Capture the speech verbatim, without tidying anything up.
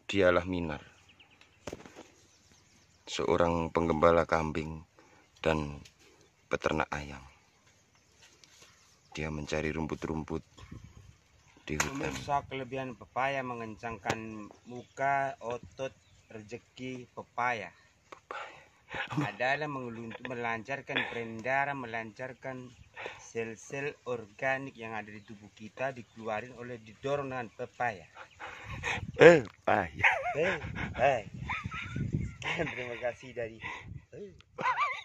Dialah Minar, seorang penggembala kambing dan peternak ayam. Dia mencari rumput-rumput di hutan. Pemirsa, kelebihan pepaya mengencangkan muka, otot, rezeki pepaya. Adalah mengeluntur, melancarkan peredaran, melancarkan sel-sel organik yang ada di tubuh kita, dikeluarin oleh didorong dengan pepaya. Eh, payah. Hey, hey. Sekian, terima kasih dari. Hey.